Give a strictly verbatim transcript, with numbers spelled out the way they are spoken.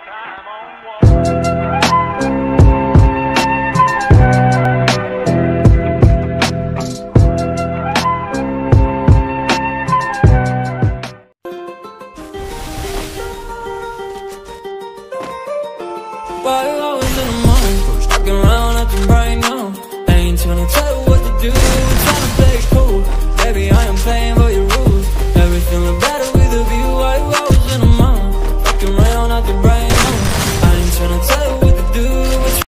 Five hours in the morning, stuck around acting right now. Ain't trying to tell you what to do, trying to play it cool. Baby, I am playing